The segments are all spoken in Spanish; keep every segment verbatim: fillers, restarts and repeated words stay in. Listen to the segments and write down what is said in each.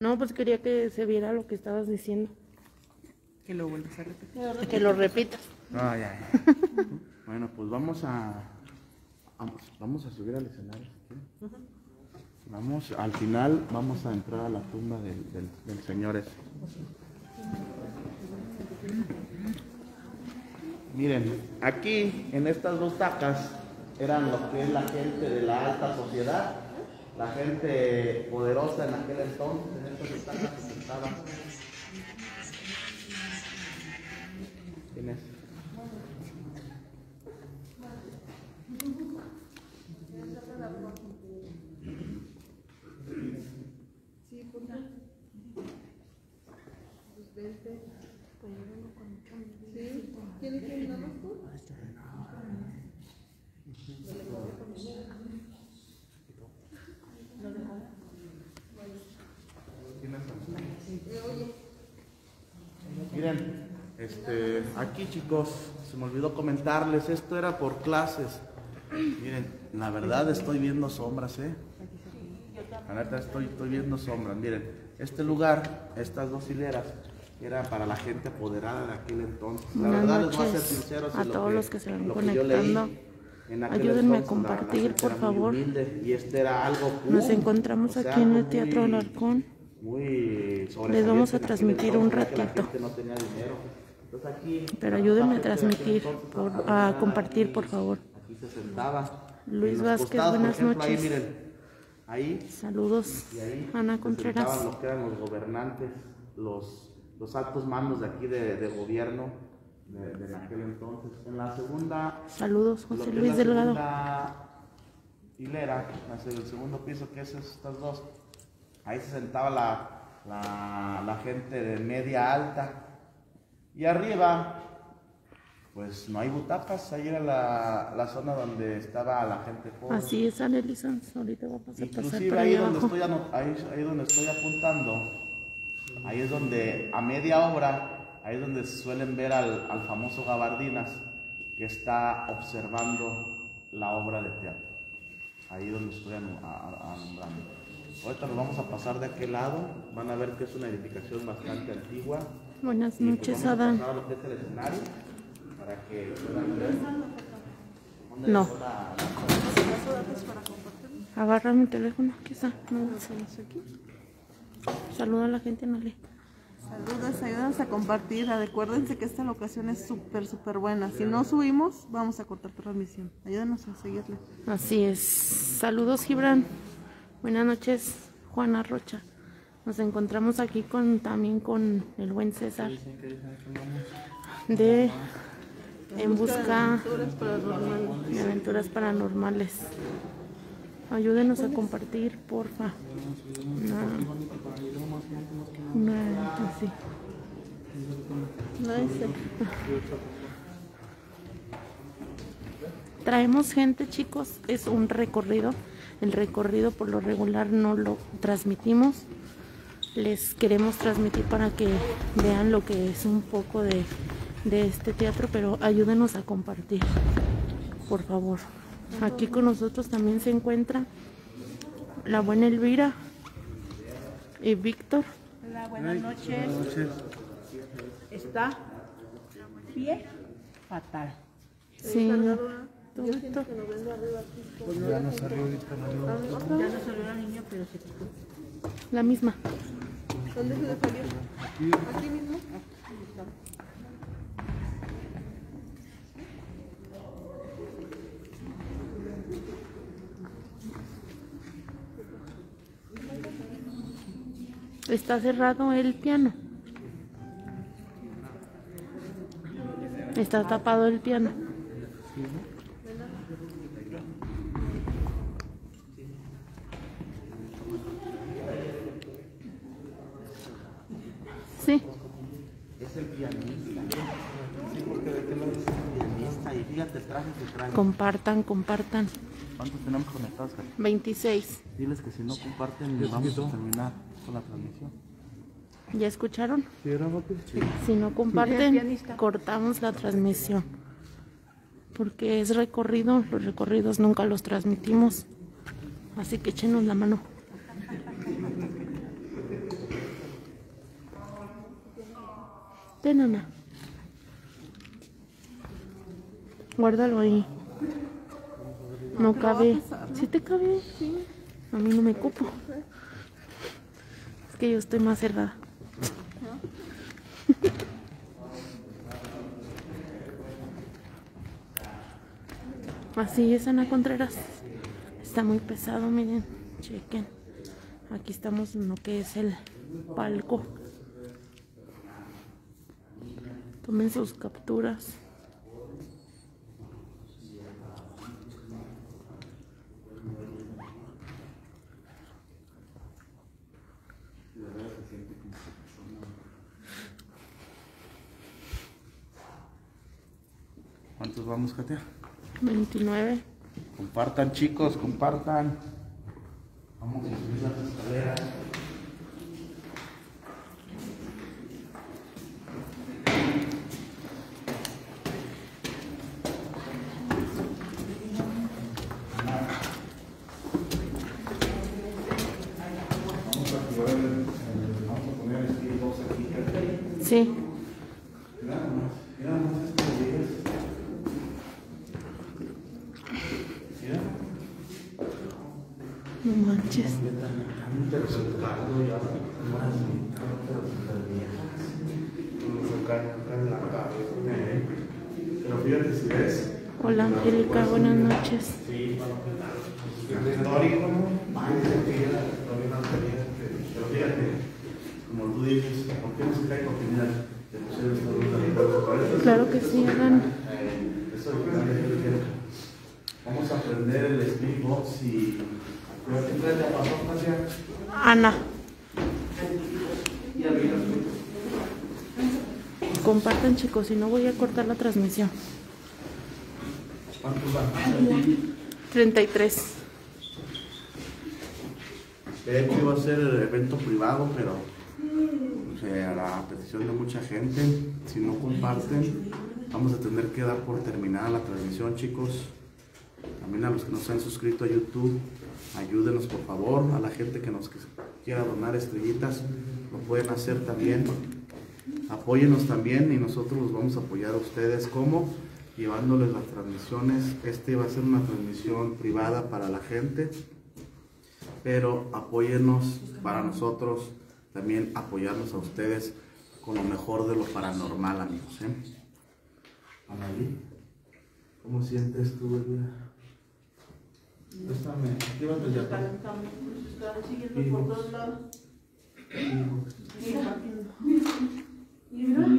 No, pues quería que se viera lo que estabas diciendo. Que lo vuelvas a repetir. Que lo repitas. Ah, ya, ya. Bueno, pues vamos a, vamos, vamos a subir al escenario. ¿Sí? Vamos, al final vamos a entrar a la tumba del, del, del señor ese. Miren, aquí en estas dos tacas eran lo que es la gente de la alta sociedad, la gente poderosa en aquel entonces, en estas dos tacas se sentaban. ¿Quién es? Miren, este, aquí chicos, se me olvidó comentarles, esto era por clases. Miren, la verdad estoy viendo sombras, ¿eh? La neta estoy, estoy viendo sombras. Miren, este lugar, estas dos hileras, era para la gente apoderada de aquel entonces. La Buenas verdad les voy a ser noches sincero, a lo todos que, los que se van lo que yo leí, conectando. en aquel Ayúdenme a entonces, compartir, la- la gente por era muy favor. humilde, y este era algo Nos pum, encontramos o sea, aquí en el algo Teatro muy- Alarcón. muy Les vamos a sobresaliente en aquel transmitir un entonces, ya que la ratito. gente no tenía dinero. Entonces aquí, Pero la ayúdenme a gente de aquel transmitir, entonces, por- trabajaba, a compartir, aquí- por favor. Aquí se sentaba. Luis En los Vázquez, costados, por buenas ejemplo, noches. Ahí, miren, ahí, Saludos, y ahí Ana se Contreras. sentaban lo que eran los gobernantes, los, los altos mandos de aquí de, de gobierno de, de aquel entonces. En la segunda, Saludos, lo José que es Luis la Delgado. segunda hilera, hacia el segundo piso, que es estas dos, ahí se sentaba la, la, la gente de media alta. Y arriba, pues no hay butacas, ahí era la, la zona donde estaba la gente pobre. Así es, Ale Sanz. Ahorita vamos a pasar Inclusive por ahí ahí donde, abajo. estoy ano- ahí, ahí donde estoy apuntando, ahí es donde a media obra, ahí es donde suelen ver al, al famoso Gabardinas, que está observando la obra de teatro. Ahí es donde estoy anu- a- a- alumbrando. Ahorita nos vamos a pasar de aquel lado, van a ver que es una edificación bastante antigua. Buenas Y, pues, noches, vamos a Adán. pasar a lo que es el escenario, para que puedan ver dónde No. dejó la- Agarra mi teléfono, aquí está. No. Saluda a la gente, Nale. Saludos, ayúdanos a compartir. Acuérdense que esta locación es súper, súper buena. Si no subimos, vamos a cortar transmisión. Ayúdanos a seguirle. Así es. Saludos, Gibran. Buenas noches, Juana Rocha. Nos encontramos aquí con también con el buen César de En Busca de Aventuras Paranormales. Ayúdenos a compartir, porfa. Una, una así. No dice. Traemos gente, chicos, es un recorrido. El recorrido por lo regular no lo transmitimos. Les queremos transmitir para que vean lo que es un poco de, de este teatro, pero ayúdenos a compartir, por favor. Aquí con nosotros también se encuentra la buena Elvira y Víctor. Hola, buenas noches. Está pie fatal. Sí, todo esto. Ya no salió la niña, pero se quitó. La misma. ¿Dónde se le salió? Aquí. Aquí mismo. Está cerrado el piano. Está tapado el piano. Sí. Es el pianista. Sí, porque de qué lado es el pianista. Y fíjate el traje que trae. Compartan, compartan. ¿Cuántos tenemos conectados, Cari? veintiséis. Diles que si no comparten, vamos a terminar con la transmisión. ¿Ya escucharon? ¿Sí era rápido? Sí. Si no comparten, cortamos la transmisión. Porque es recorrido, los recorridos nunca los transmitimos. Así que échenos la mano. Ten, Ana. Guárdalo ahí. No cabe. ¿Sí te cabe? Sí. A mí no me cupo. Es que yo estoy más cerrada. Así es, Ana Contreras. Está muy pesado, miren. Chequen. Aquí estamos en lo que es el palco. Tomen sus capturas. ¿Cuántos vamos, Katia? veintinueve. Compartan, chicos, compartan. Vamos a subir las escaleras. Sí. No manches. Pero fíjate si ves. Hola, Angélica, buenas noches. Pero fíjate, como tú dices, ¿por qué no se cae con final? Claro que sí, hagan. Vamos a aprender el speedbox y... Ana. Compartan, chicos, si no voy a cortar la transmisión. ¿Cuántos van? treinta y tres. De hecho iba a ser el evento privado, pero o sea, a la petición de mucha gente, si no comparten, vamos a tener que dar por terminada la transmisión, chicos. También a los que no se han suscrito a YouTube, ayúdenos por favor. A la gente que nos quiera donar estrellitas, lo pueden hacer también. Apóyenos también y nosotros los vamos a apoyar a ustedes. ¿Cómo? Llevándoles las transmisiones. Este va a ser una transmisión privada para la gente, pero apóyennos para nosotros también apoyarnos a ustedes con lo mejor de lo paranormal, amigos, ¿eh? Analí, ¿cómo sientes tú, Elvira? Préstame, llévate ya. Están siguiendo por todos lados. Mira.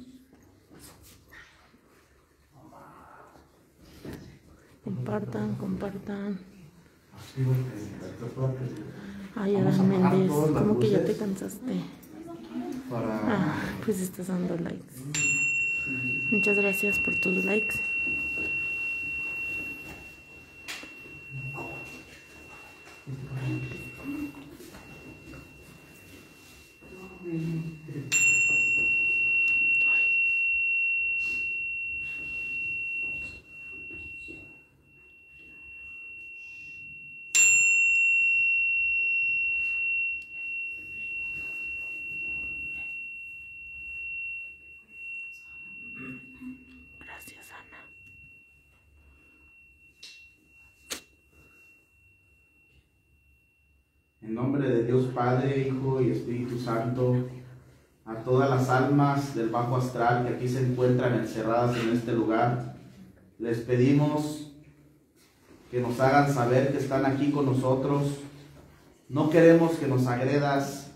Compartan, compartan. Ay, Vamos a Adán apagar Méndez, todas las como que ya te luces cansaste. Para... Ah, pues estás dando likes. Muchas gracias por tus likes. Gracias, Ana. En nombre de Dios Padre, Hijo y Espíritu Santo, a todas las almas del bajo astral que aquí se encuentran encerradas en este lugar, les pedimos que nos hagan saber que están aquí con nosotros. No queremos que nos agredas,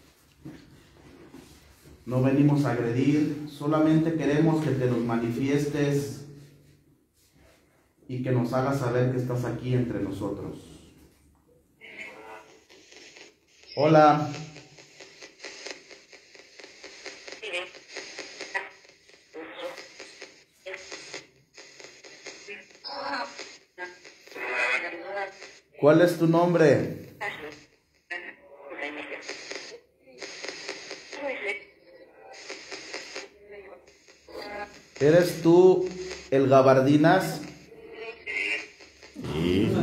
no venimos a agredir, solamente queremos que te nos manifiestes y que nos hagas saber que estás aquí entre nosotros. Hola. ¿Cuál es tu nombre? ¿Eres tú el Gabardinas? Sí.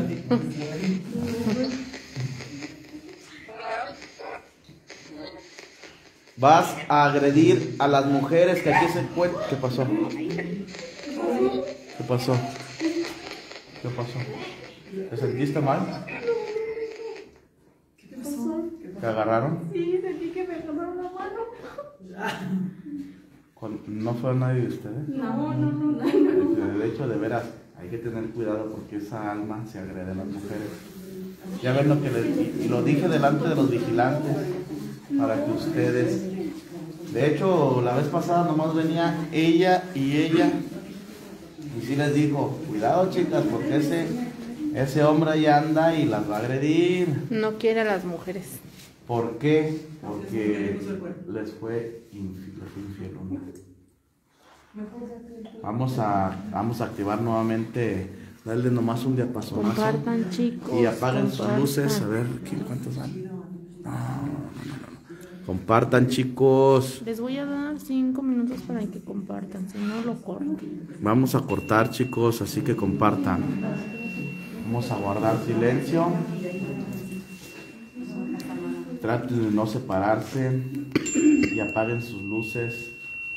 Vas a agredir a las mujeres que aquí se encuentran. ¿Qué pasó? ¿Qué pasó? ¿Qué pasó? ¿Te sentiste mal? ¿Qué pasó? ¿Te agarraron? Sí, sentí que me tomaron la mano. Con- ¿No fue nadie de ustedes? No, no, no, no. De hecho, de veras, hay que tener cuidado porque esa alma se agrede a las mujeres. Ya ven lo que les, y lo dije delante de los vigilantes para que ustedes. De hecho, la vez pasada nomás venía ella y ella y sí les dijo, cuidado chicas, porque ese, ese hombre ahí anda y las va a agredir. No quiere a las mujeres. ¿Por qué? Porque les fue infiel, les fue infiel, ¿no? Vamos a, vamos a activar nuevamente, darle nomás un diapasonazo. Compartan, chicos. Y apaguen sus compartan. luces, a ver ¿qué- cuántos van. No, no, no, no. Compartan, chicos. Les voy a dar cinco minutos para que compartan, si no lo corto. Vamos a cortar, chicos, así que compartan. Vamos a guardar silencio. Traten de no separarse y apaguen sus luces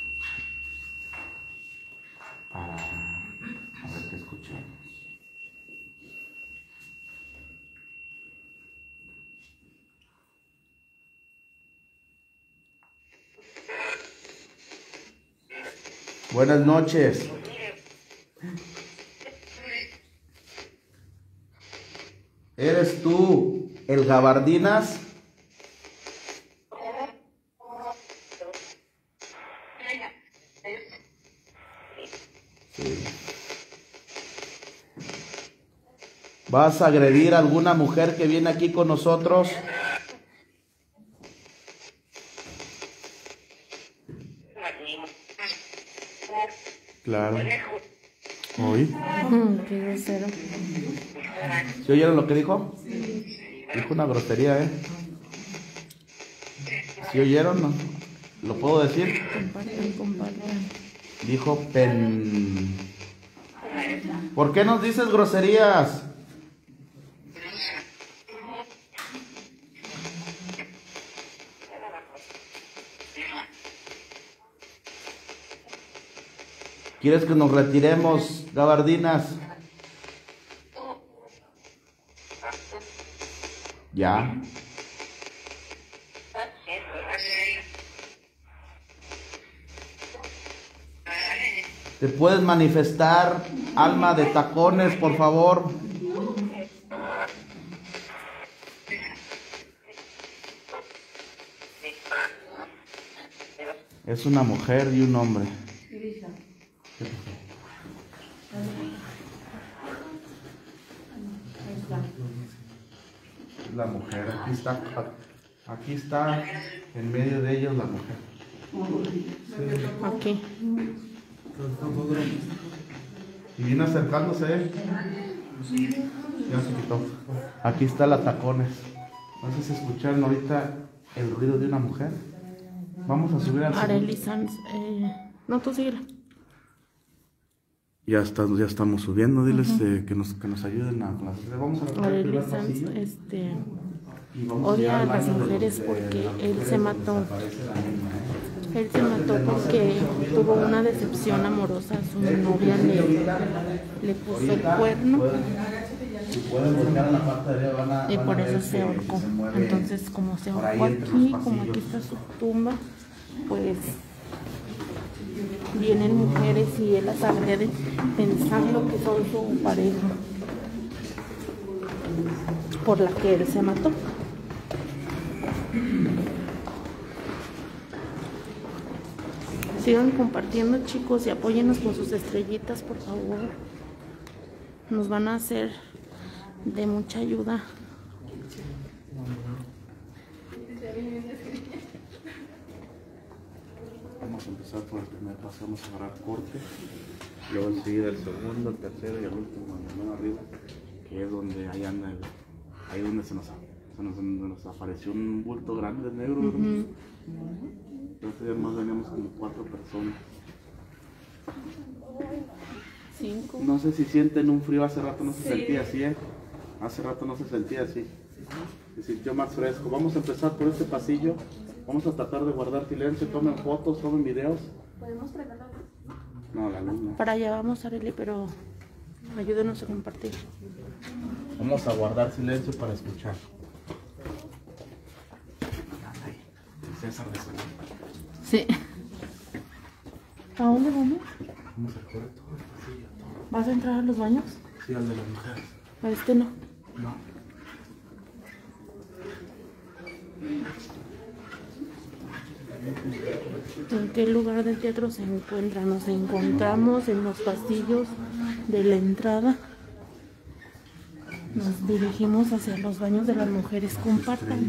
para a ver qué escuchamos. Buenas noches. ¿Eres tú el Gabardinas? Sí. ¿Vas a agredir a alguna mujer que viene aquí con nosotros? Claro. ¿Oí? Mm, qué grosero. ¿Sí oyeron lo que dijo? Dijo una grosería, ¿eh? ¿Sí oyeron? No? ¿Lo puedo decir? Compartan, compartan. Dijo pen... ¿Por qué nos dices groserías? ¿Quieres que nos retiremos, Gabardinas? Ya. ¿Te puedes manifestar, alma de tacones, por favor? Es una mujer y un hombre. La mujer, aquí está, aquí está en medio de ellos la mujer. Aquí. Y viene acercándose, ¿eh? Ya se quitó. Aquí está la tacones. No sé si escucharon ahorita el ruido de una mujer. Vamos a subir al Arely Sanz. Eh, no, tú síguela. Ya, está, ya estamos subiendo, diles eh, que, nos, que nos ayuden a las... Vamos a recorrer el Arely primer Sanz, pasillo este, y vamos a odia llegar a al las baño de mujeres los- porque de las él mujeres se donde mató. desaparece la niña, ¿eh? Él se mató porque tuvo una decepción amorosa. Su novia le, le puso el cuerno Si pueden voltear a la parte de arriba, van a, y van por a ver eso se que ahorcó. se mueve Entonces, como se por ahí ahorcó entre aquí, los como aquí pasillos. está su tumba, pues vienen mujeres y él las agrede pensando que son su pareja, por la que él se mató. Sigan compartiendo, chicos, y apóyennos con sus estrellitas, por favor. Nos van a hacer de mucha ayuda. Vamos a empezar por el primer paso, vamos a agarrar corte, luego enseguida el segundo, el tercero y el último, el mano arriba, que es donde ahí anda, el, ahí donde se nos, se nos, nos apareció un bulto grande negro. Ujú. Entonces ya más veníamos como cuatro personas. Cinco. No sé si sienten un frío, hace rato no se sentía así, ¿eh? Hace rato no se sentía así. Se sintió más fresco. Vamos a empezar por este pasillo. Vamos a tratar de guardar silencio, tomen fotos, tomen videos. ¿Podemos prender la luz? No, la luz no. Para allá vamos, Arely, pero ayúdenos a compartir. Vamos a guardar silencio para escuchar. César de San. Sí. ¿A dónde vamos? Vamos a recorrer todo el pasillo. ¿Vas a entrar a los baños? Sí, al de las mujeres. A este no. No. ¿En qué lugar del teatro se encuentra? Nos encontramos en los pasillos de la entrada. Nos dirigimos hacia los baños de las mujeres. Compartan.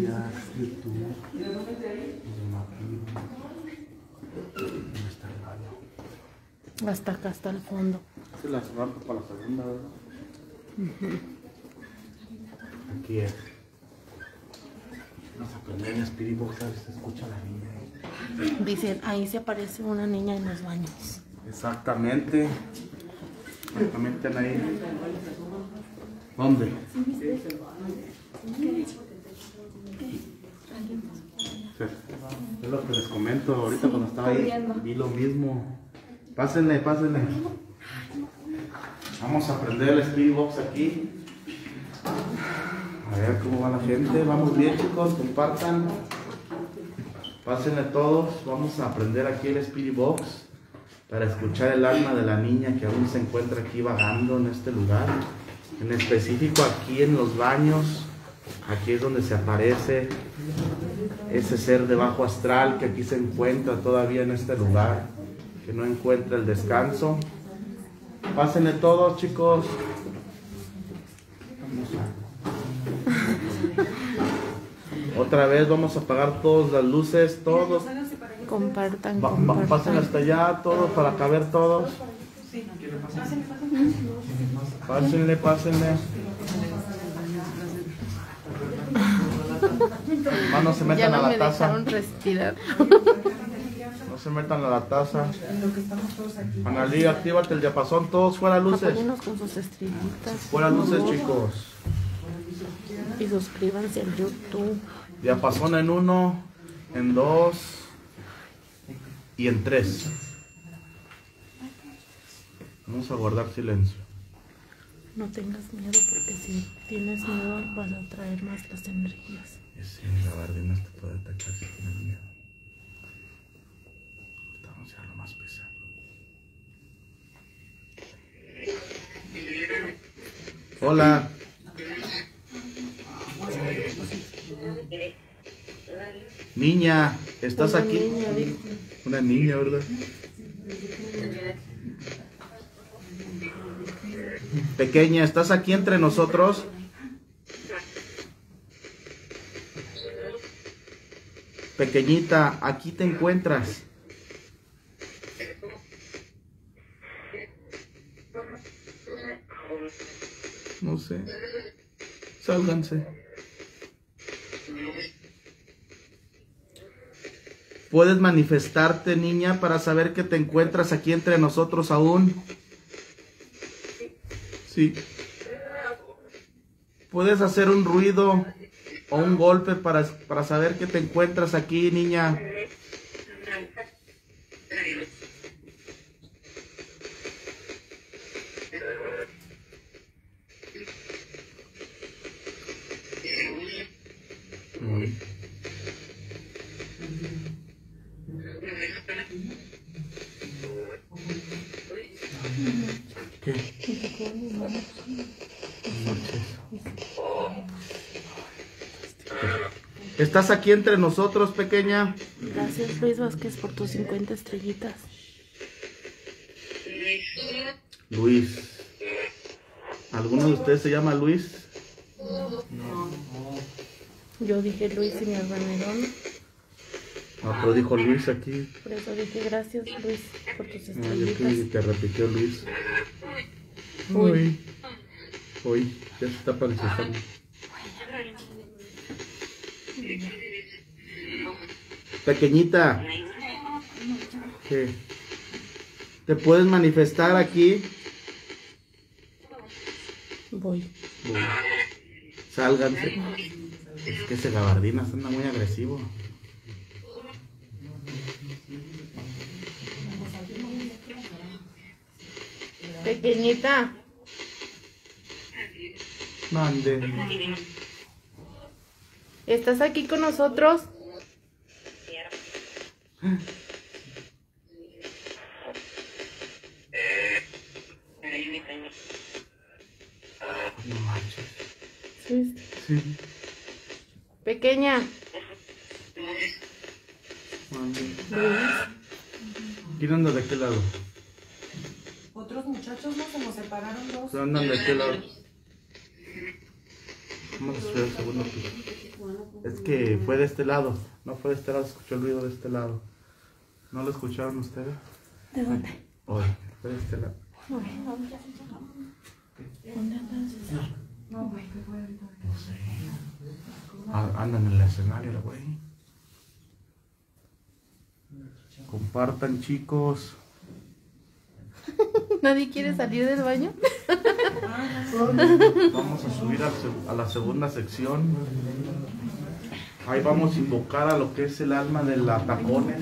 Hasta acá, hasta el fondo. Esta es la rampa para la segunda, ¿verdad? Uh-huh. Aquí es. Vamos a prender el Spirit Box, a ver si se escucha la niña. Dicen, ahí se aparece una niña en los baños. Exactamente. Exactamente ahí. ¿Dónde? Sí. Es lo que les comento ahorita, sí, cuando estaba ahí. Vi lo mismo. Pásenle, pásenle. Vamos a prender el Spirit Box aquí. A ver cómo va la gente. Vamos bien, chicos, compartan. Pásenle todos. Vamos a prender aquí el Spirit Box para escuchar el alma de la niña que aún se encuentra aquí vagando en este lugar. En específico aquí en los baños. Aquí es donde se aparece ese ser de bajo astral que aquí se encuentra todavía en este lugar, que no encuentra el descanso. Pásenle todos, chicos. Otra vez vamos a apagar todas las luces, todos. Compartan, Va, compartan. va, pasen hasta allá, todos, para caber todos. Pásenle, pásenle. Más no se metan ya no a la me taza. dejaron respirar. No se metan a la taza. Analí, actívate el diapasón, todos fuera luces. Apóyennos con sus estrellitas. Fuera luces, chicos. Y suscríbanse al YouTube. Diapasón en uno, en dos y en tres. Vamos a guardar silencio. No tengas miedo, porque si tienes miedo vas a traer más las energías. Sí, la gabardina te puede atacar si tienes miedo. Vamos a hacer lo más pesado. Hola. Niña, ¿estás Una aquí? niña, dijo. Una niña, ¿verdad? Pequeña, ¿estás aquí entre nosotros? Pequeñita, aquí te encuentras. No sé. Sálganse. ¿Puedes manifestarte, niña, para saber que te encuentras aquí entre nosotros aún? Sí. ¿Puedes hacer un ruido o un golpe para, para saber que te encuentras aquí, niña? Uy. ¿Qué? ¿Estás aquí entre nosotros, pequeña? Gracias, Luis Vázquez, por tus cincuenta estrellitas. Luis. ¿Alguno de ustedes se llama Luis? Yo dije Luis y me arraneraron. No, pero dijo Luis aquí. Por eso dije gracias, Luis, por tus No, yo estrellitas. creo que te repitió Luis. Uy. Uy. Uy, ya se está manifestando. Pequeñita. ¿Qué? ¿Te puedes manifestar aquí? Voy. Uy. Sálganse. Es que ese gabardina anda muy agresivo. Pequeñita. Mande. ¿Estás aquí con nosotros? No manches. Sí. Sí. Pequeña. Mande. ¿Quién anda de qué lado? Otros muchachos no se nos separaron dos. ¿Pero andan de qué lado? Vamos a subir al segundo piso. Es que fue de este lado. No fue de este lado, escuchó el ruido de este lado. ¿No lo escucharon ustedes? ¿De dónde? Hoy, fue de este lado. ¿Dónde andas? No, güey, me voy ahorita. No sé. Ah, andan en el escenario, güey. Compartan, chicos. ¿Nadie quiere salir del baño? Vamos a subir a, a la segunda sección. Ahí vamos a invocar a lo que es el alma de la tacones.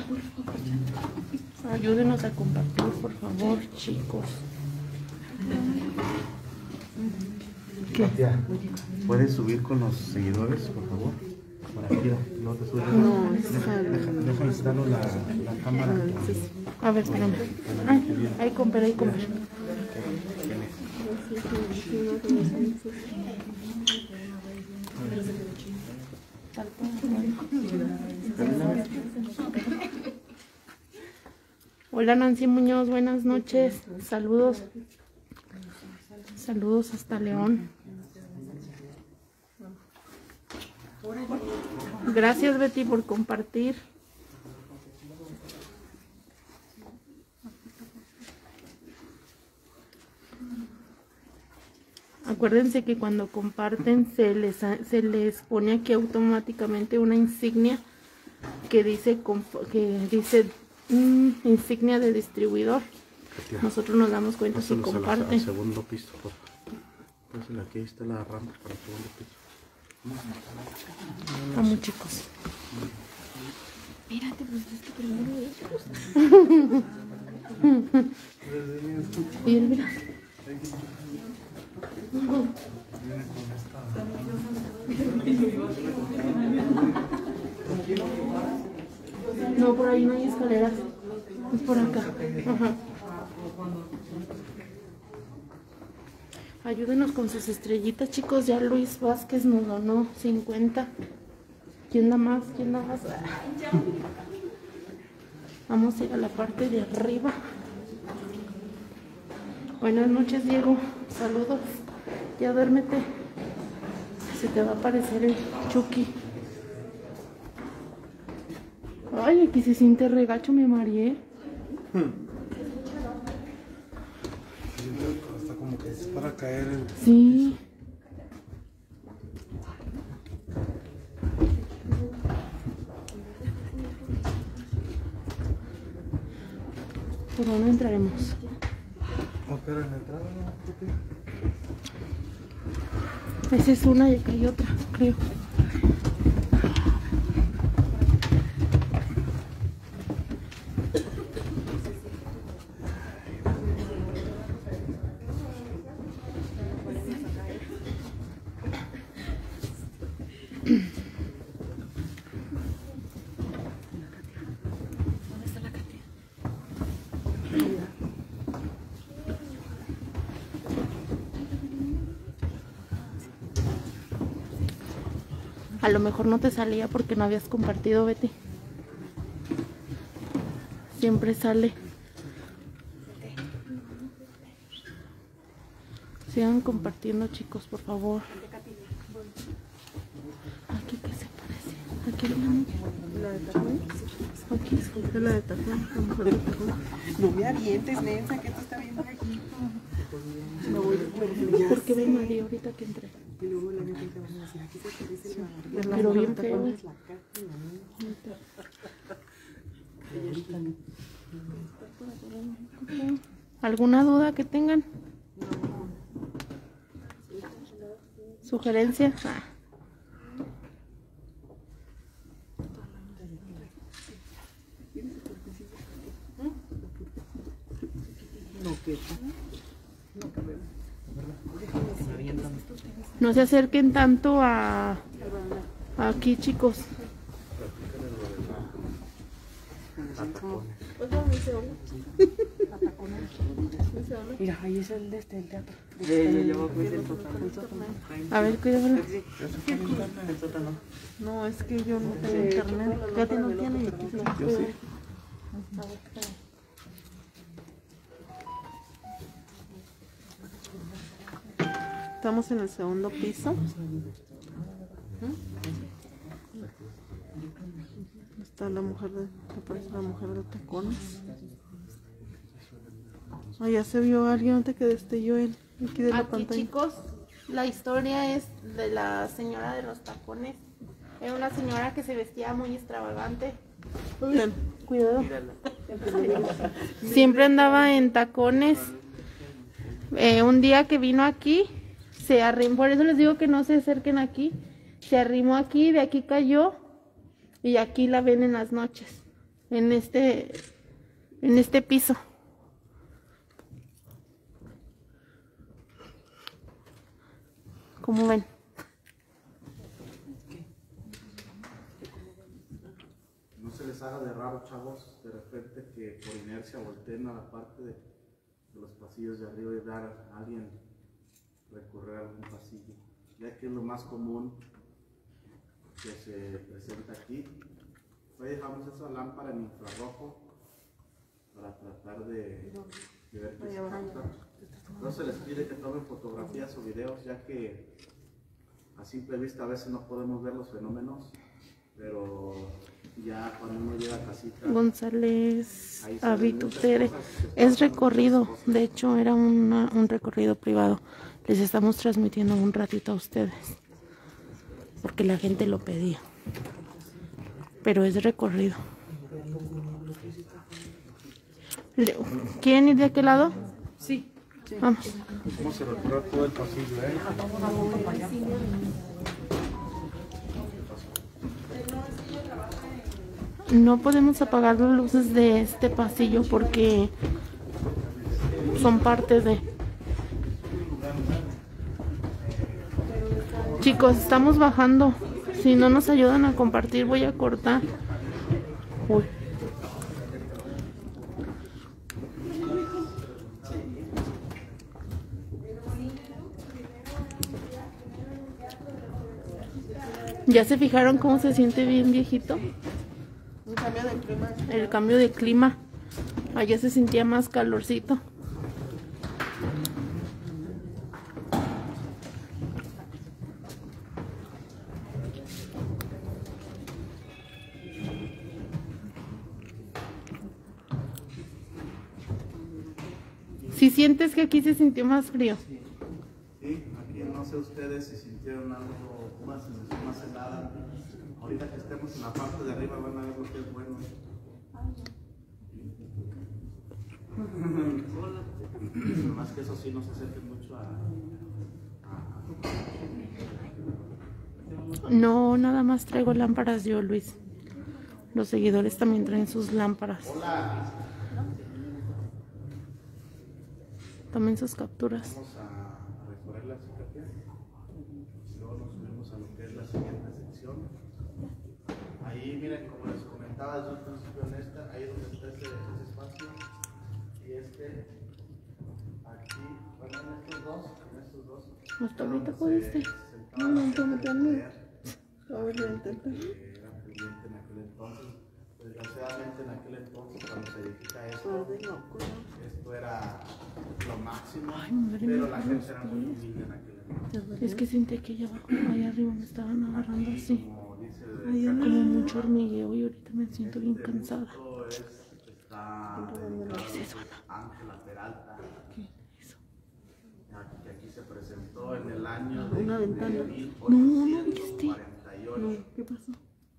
Ayúdenos a compartir, por favor, chicos. Katia, ¿puedes subir con los seguidores, por favor? Por aquí, no te subes. No, Deja, deja, deja instalo la, la cámara. A ver, espérame. Ay, ahí comprar, ahí comprar. Hola Nancy Muñoz, buenas noches. Saludos. Saludos hasta León. Gracias Betty por compartir. Acuérdense que cuando comparten se les, se les pone aquí automáticamente una insignia que dice, que dice mm, insignia de distribuidor. Katia, nosotros nos damos cuenta si pásanos a la- comparten. al segundo piso, por favor. Pásale, aquí está la rampa para el segundo piso. Vamos chicos. Mírate, pues es que primero ellos. Y él, mira. No, por ahí no hay escaleras. Es por acá. Ajá. Ayúdenos con sus estrellitas, chicos. Ya Luis Vázquez nos donó cincuenta. ¿Quién da más? ¿Quién da más? Vamos a ir a la parte de arriba. Buenas noches, Diego. Saludos. Ya duérmete. Se te va a aparecer el Chucky. Ay, aquí se siente regacho, me mareé. Hasta como que es para caer en... Sí. ¿Por dónde entraremos? No, pero en la entrada no, papi. Esa es una y acá hay otra, creo. A lo mejor no te salía porque no habías compartido, Betty. Siempre sale. Sigan compartiendo, chicos, por favor. Aquí, ¿qué se parece? Aquí, La de tacón. aquí. Esta es la de tacón. Vamos a ver tacón. No me avientes, Nenza, que te está viendo aquí. Me voy, me voy. ¿Por qué me mareé ahorita que entré? Y luego la gente te va a decir, aquí se parece la... Pero bien feo. Es la Katy, la niña. ¿Alguna duda que tengan? ¿Sugerencia? Ah. No, que No se acerquen tanto a aquí, chicos. Mira, ahí es el de este, el teatro. A ver, cuídalo. No, es que yo no tengo internet. Katy no tiene y aquí se nos puede. Estamos en el segundo piso. Está la mujer de, me parece la mujer de tacones. Ah, ya se vio alguien antes que destelló él aquí de la Aquí, pantalla. chicos, la historia es de la señora de los tacones. Era una señora que se vestía muy extravagante. Bien. Cuidado. Siempre andaba en tacones. Eh, un día que vino aquí, se arrimó, por eso les digo que no se acerquen aquí. Se arrimó aquí, de aquí cayó y aquí la ven en las noches, en este, en este piso. ¿Cómo ven? No se les haga de raro, chavos, de repente que por inercia volteen a la parte de, de los pasillos de arriba y dar a alguien recorrer algún pasillo, ya que es lo más común que se presenta aquí. Hoy dejamos esa lámpara en infrarrojo para tratar de, de ver qué se capta. No se les pide que tomen fotografías o videos, ya que a simple vista a veces no podemos ver los fenómenos, pero ya cuando uno llega a casita, González Abitutere. Es recorrido, de hecho era una, un recorrido privado. Les estamos transmitiendo un ratito a ustedes, porque la gente lo pedía. Pero es recorrido. ¿Quieren ir de aquel lado? Sí. Vamos. vamos a recorrer todo el pasillo, ¿eh? No podemos apagar las luces de este pasillo porque son parte de... Chicos, estamos bajando. Si no nos ayudan a compartir, voy a cortar. Uy. ¿Ya se fijaron cómo se siente bien viejito? Un cambio de clima. El cambio de clima. Allá se sentía más calorcito. Si sientes que aquí se sintió más frío. Sí, aquí no sé ustedes si sintieron algo, una sensación más helada. Ahorita que estemos en la parte de arriba van a ver lo que es bueno. Más que eso sí, no se acerquen mucho a... a... No, nada más traigo lámparas yo, Luis. Los seguidores también traen sus lámparas. Hola. Tomen sus capturas. Vamos a recorrer la psiquiatría. Luego nos subimos a lo que es la siguiente sección. Ahí miren, como les comentaba desde un principio en esta, ahí es donde está ese, ese espacio. Y este, aquí, bueno, en estos dos, en estos dos. Hasta ahorita pudiste. No, no, no, no, no. A ver, lo intento. Era pendiente en aquel entonces. Desgraciadamente en aquel entonces, cuando se edifica esto, esto era lo máximo, Ay, madre pero mía, la gente era muy humilde en aquel entonces. Es que sentí que allá abajo, allá arriba me estaban agarrando así. Como dice Hay como mucho hormigueo y ahorita me siento bien cansada. esto es, está dedicado a Ángela Peralta, Eso. que aquí se presentó en el año de, Una ventana. de mil No, no ochocientos viste. cuarenta y ocho. No, ¿qué pasó?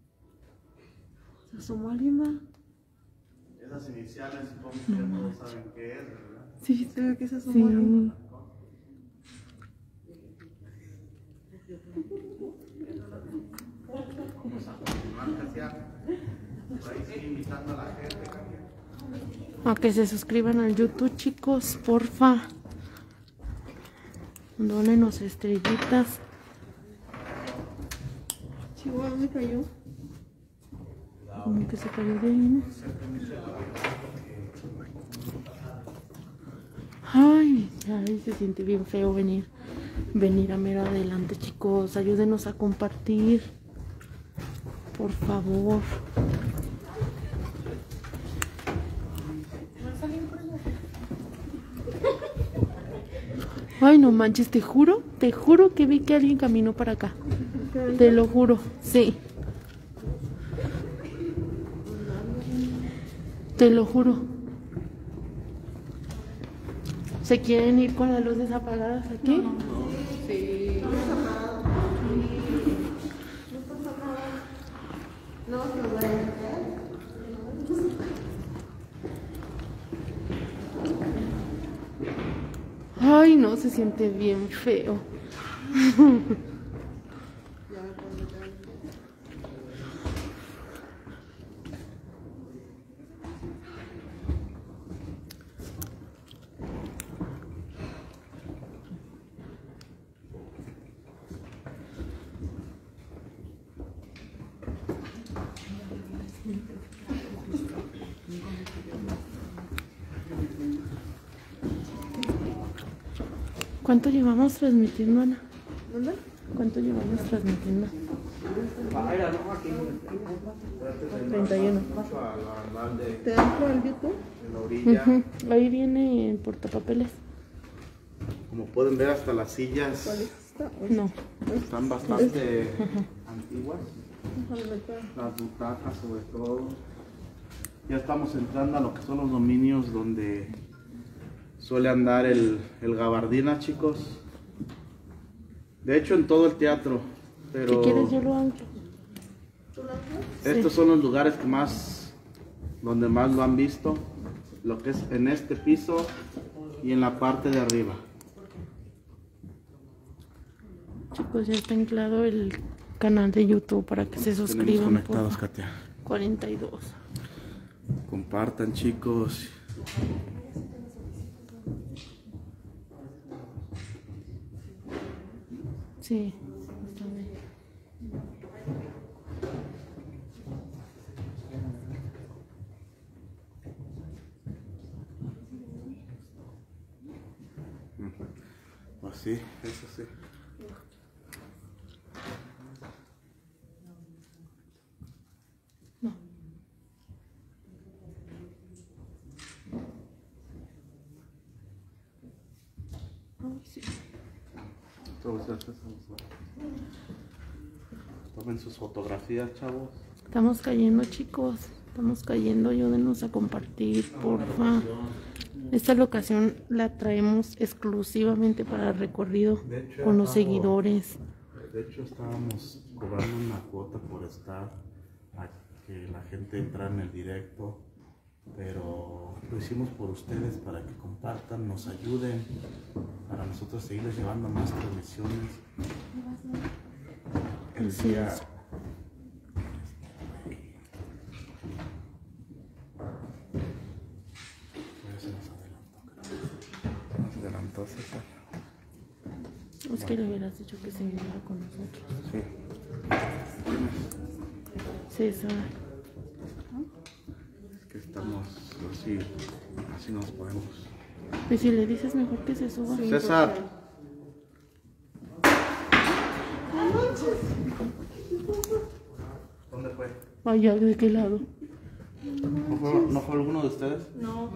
¿Se asomó alguien más? Esas iniciales supongo que todos saben qué es, ¿verdad? Sí, se ve que se asomó alguien. Sí. Vamos a continuar, Katia. Por ahí sigue invitando a la gente, Katia. A que se suscriban al YouTube, chicos, porfa. Dónenos estrellitas. Chihuahua me cayó. Como que se cayó de ahí, ¿no? Ay, ay, se siente bien feo venir, venir a mero adelante, chicos. Ayúdenos a compartir, por favor. Ay, no manches, te juro, te juro que vi que alguien caminó para acá. Te lo juro, sí. Te lo juro. ¿Se quieren ir con las luces apagadas aquí? Sí. No, no, Ay, no, se siente bien feo. ¿Cuánto llevamos transmitiendo, Ana? ¿Dónde? ¿Cuánto llevamos transmitiendo? treinta y uno. ¿Te entro al YouTube? En la orilla. Uh-huh. Ahí viene el portapapeles. Como pueden ver, hasta las sillas ¿Cuál es esta? No. están bastante antiguas. Déjame meter. Las butacas sobre todo. Ya estamos entrando a lo que son los dominios donde suele andar el, el gabardina, chicos. De hecho, en todo el teatro. Pero Si quieres yo lo anclo. estos Sí. son los lugares que más, donde más lo han visto. Lo que es en este piso y en la parte de arriba. Chicos, ya está anclado el canal de YouTube para que se Tenemos suscriban. conectados, Por Katia. cuarenta y dos. Compartan, chicos. Sí, está bien. Pues sí, eso sí. No. Ay, sí. Tomen sus fotografías, chavos. Estamos cayendo, chicos. Estamos cayendo. Ayúdenos a compartir, porfa. Esta locación la traemos exclusivamente para el recorrido De hecho, con los estamos- seguidores. De hecho, estábamos cobrando una cuota por estar, a que la gente entrara en el directo, pero lo hicimos por ustedes para que compartan, nos ayuden, para nosotros seguirles llevando más transmisiones. El Así día, es. Pues se nos adelantó, creo. Se nos adelantó, César. Es que le hubieras dicho que se viniera con nosotros. Sí. César. Es que estamos así, así nos podemos. Y si le dices mejor que se suba. Sí. César. ¿Dónde fue? Vaya, ¿de qué lado? ¿No fue, ¿no fue alguno de ustedes? No.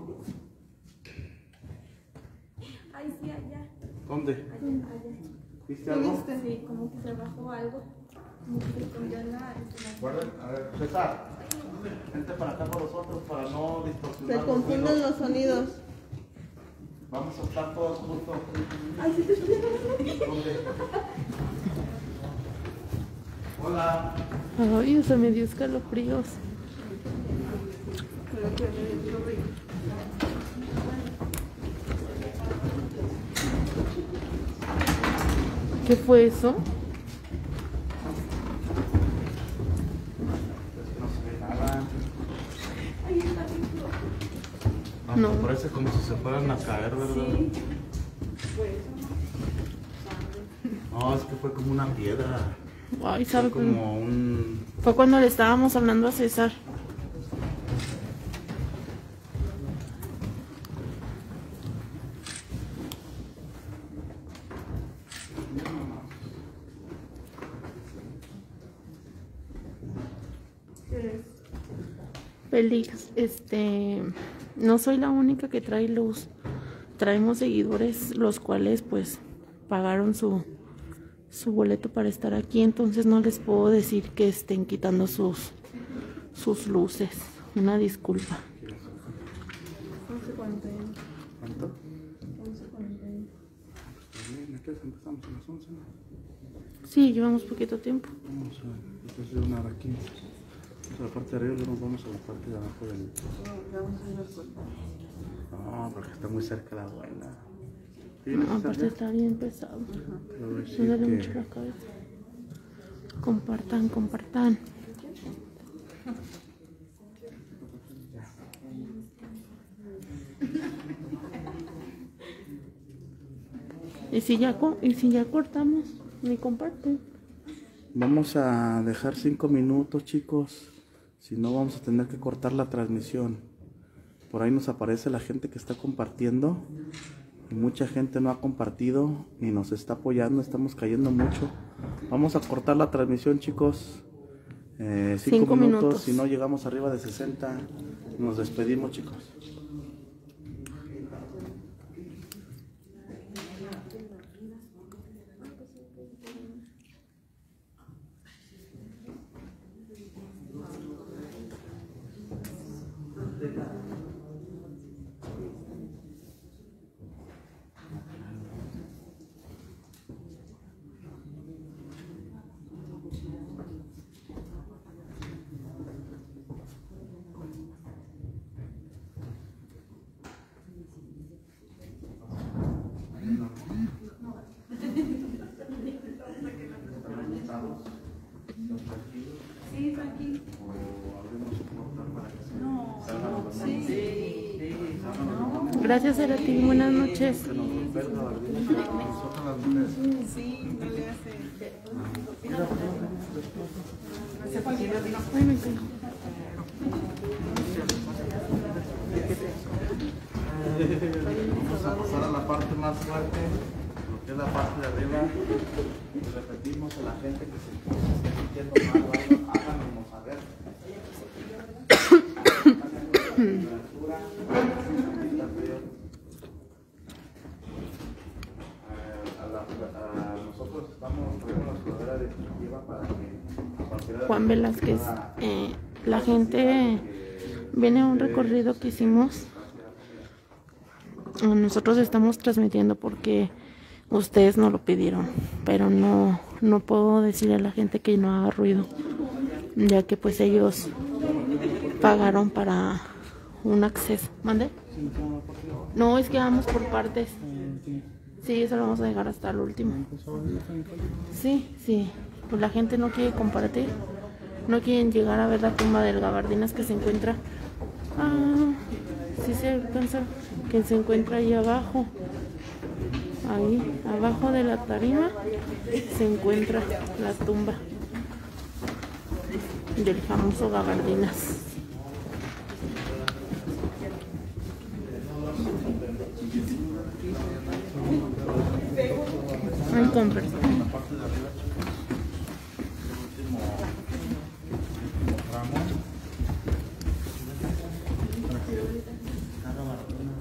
Ay, sí, allá. ¿Dónde? Allá. ¿Viste algo? Sí, como que se bajó algo. Como que se escondió en la. en la- Guarden, a ver, César, vente para acá con nosotros para no distorsionar. Se los confunden ruidos. los sonidos. Vamos a estar todos juntos. Ay, sí, te estoy ¿Dónde? Hola. Ay, o sea, me dio escalofríos. ¿Qué fue eso? Es que no se ve nada. No. Parece como si se fueran a caer, ¿verdad? Sí. No, es que fue como una piedra. Ay, sabe Fue como un... Fue cuando le estábamos hablando a César. Félix, este, no soy la única que trae luz. Traemos seguidores los cuales pues pagaron su su boleto para estar aquí, entonces no les puedo decir que estén quitando sus sus luces. Una disculpa. once cuarenta y uno. ¿Cuánto? once cuarenta y uno. Bien, ¿qué empezamos a las once? Sí, llevamos poquito tiempo. Vamos a entonces una hora quince. Vamos a la parte de arriba y luego nos vamos a la parte de abajo del... Vamos a ir al puerto. No, porque está muy cerca la abuela. Sí, No, ¿está aparte bien? está bien pesado. Pero voy a decir Me duele que- mucho la cabeza. Compartan, compartan. Y si ya co- y si ya cortamos, me comparten. Vamos a dejar cinco minutos, chicos. Si no, vamos a tener que cortar la transmisión. Por ahí nos aparece la gente que está compartiendo. Y mucha gente no ha compartido ni nos está apoyando. Estamos cayendo mucho. Vamos a cortar la transmisión, chicos. Eh, cinco, Cinco minutos. minutos. Si no llegamos arriba de sesenta, nos despedimos, chicos. Gracias a ti, buenas noches. Sí, no le hace. Ay, me caigo. Vamos a pasar a la parte más fuerte, lo que es la parte de arriba. Y repetimos a la gente que se esté sintiendo mal, algo, háganos saber. Temperatura, está frío. Eh, a la- a nosotros estamos poniendo la sudadera definitiva para que a partir de Juan Velázquez, eh, la gente viene a un recorrido que hicimos. Nosotros estamos transmitiendo porque ustedes no lo pidieron, pero no, no puedo decirle a la gente que no haga ruido, ya que pues ellos pagaron para un acceso. ¿Mande? No, es que vamos por partes. Sí, eso lo vamos a dejar hasta el último. Sí, sí, pues la gente no quiere compartir, no quieren llegar a ver la tumba del Gabardinas que se encuentra. Ah, sí se alcanza, que se encuentra ahí abajo. Ahí, abajo de la tarima, se encuentra la tumba del famoso Gabardinas. Ay, con perdón. la parte de arriba, chicos. El último, último tramo. Para que haga maratona.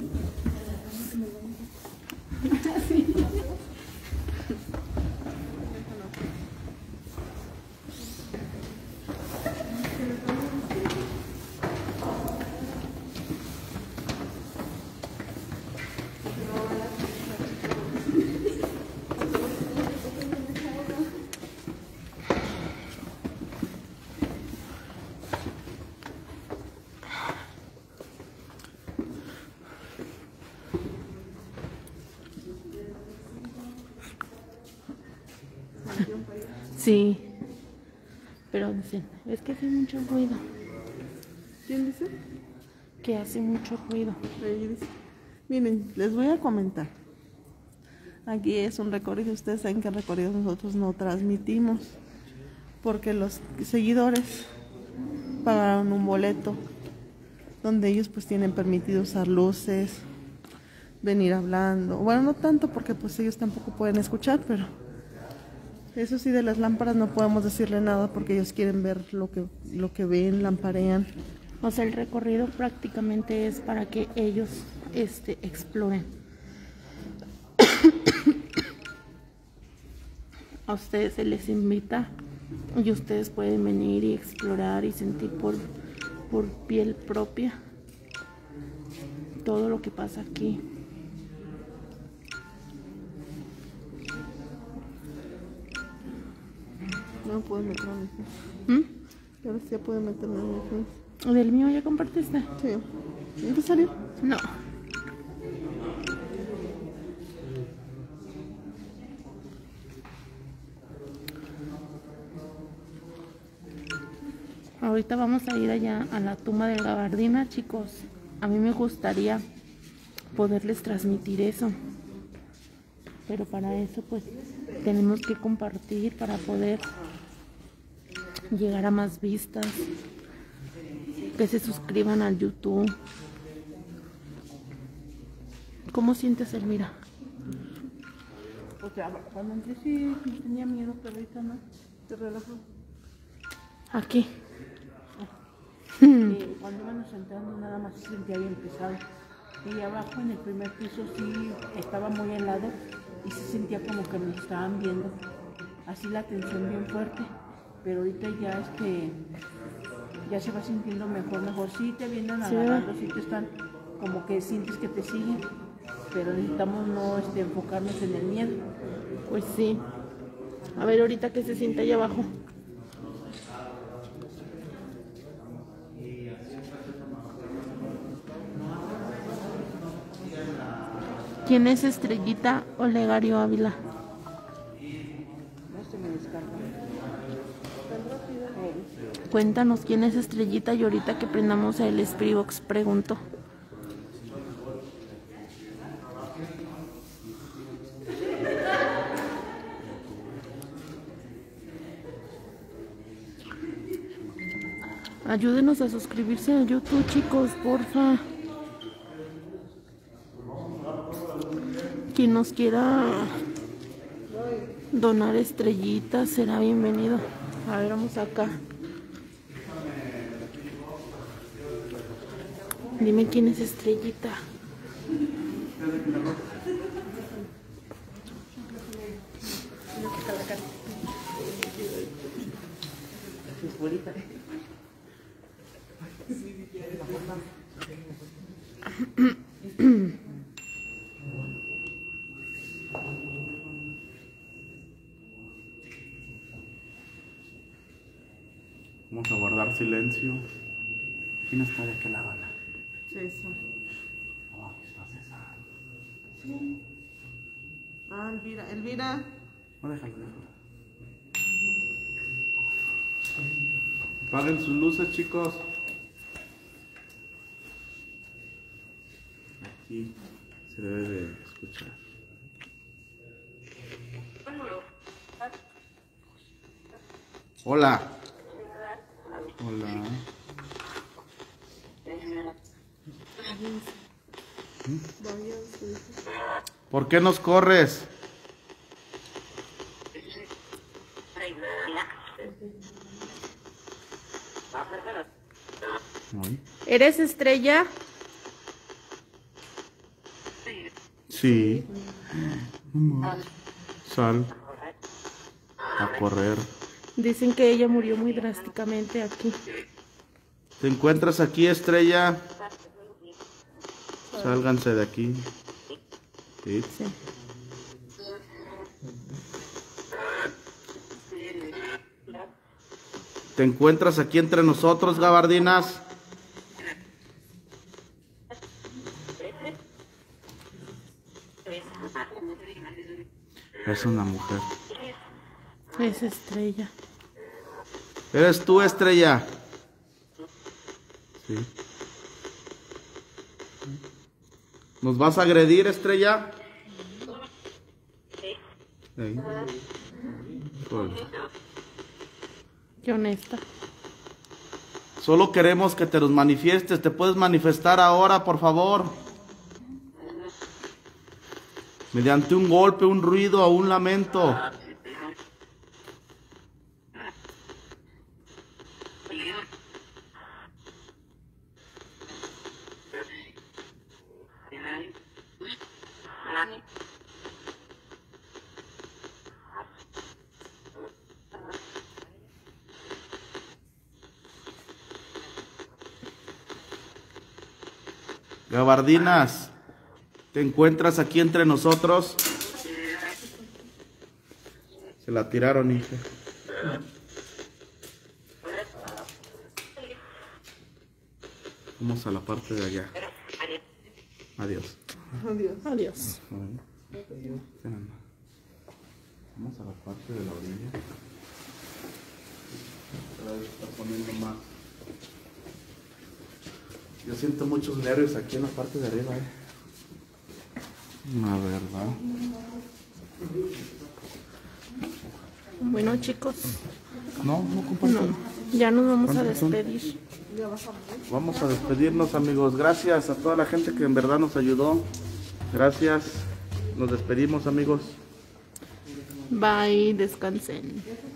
Sí, pero dicen, es que hace mucho ruido, ¿Quién dice? que hace mucho ruido. Ahí dice. Miren, les voy a comentar. Aquí es un recorrido, ustedes saben que recorridos nosotros no transmitimos, porque los seguidores pagaron un boleto donde ellos pues tienen permitido usar luces, venir hablando, bueno, no tanto porque pues ellos tampoco pueden escuchar, pero eso sí, de las lámparas no podemos decirle nada porque ellos quieren ver lo que, lo que ven, lamparean. O sea, el recorrido prácticamente es para que ellos este, exploren. A ustedes se les invita y ustedes pueden venir y explorar y sentir por, por piel propia todo lo que pasa aquí. No puedo meter a mi ¿Mm? Ahora sí ya puedo meterme a mi Face. ¿Del mío ya compartiste? Sí. ¿No te salió? No. Ahorita vamos a ir allá a la tumba de Gabardina, chicos. A mí me gustaría poderles transmitir eso. Pero para eso pues tenemos que compartir para poder llegar a más vistas. Que se suscriban al YouTube. ¿Cómo sientes, Elvira? O sea, cuando entré sí tenía miedo, pero ahorita no. ¿Te relajó? Aquí. Eh, cuando íbamos entrando nada más se sentía bien pesado. Y abajo en el primer piso sí estaba muy helado y se sentía como que me estaban viendo. Así la tensión bien fuerte. Pero ahorita ya este ya se va sintiendo mejor, mejor. Sí te vienen agarrando, sí te están como que sientes que te siguen. Pero necesitamos no este, enfocarnos en el miedo. Pues sí. A ver ahorita que se siente allá abajo. ¿Quién es Estrellita Olegario Ávila? No se me descarga. Cuéntanos quién es Estrellita y ahorita que prendamos el Spreebox pregunto. Ayúdenos a suscribirse a YouTube, chicos, porfa. Quien nos quiera donar estrellitas será bienvenido. A ver, vamos acá. Dime quién es Estrellita. Vamos a guardar silencio. ¿Quién está de aquel lado? César. Oh, aquí está César. Sí. Ah, Elvira. Elvira. No, déjalo, déjalo. Apaguen sus luces, chicos. Aquí se debe de escuchar. Hola. Hola. ¿Por qué nos corres? ¿Eres Estrella? Sí. Sal a correr. Dicen que ella murió muy drásticamente aquí. ¿Te encuentras aquí, Estrella? Sálganse de aquí. Sí. Sí. ¿Te encuentras aquí entre nosotros, gabardinas? Es una mujer. Es Estrella. ¿Eres tú, Estrella? Sí. ¿Nos vas a agredir, Estrella? Ahí. Pues, Qué honesta. solo queremos que te los manifiestes. ¿Te puedes manifestar ahora, por favor? Mediante un golpe, un ruido o un lamento. Gabardinas, ¿te encuentras aquí entre nosotros? Se la tiraron, hija. Vamos a la parte de allá. Adiós. Adiós. Adiós. Vamos a la parte de la orilla. Cada vez está poniendo más. Yo siento muchos nervios aquí en la parte de arriba, eh. La verdad. Bueno, chicos, No, no comparto. no, ya nos vamos a ¿Cuántos son? despedir. Vamos a despedirnos, amigos. Gracias a toda la gente que en verdad nos ayudó. Gracias. Nos despedimos, amigos. Bye, descansen.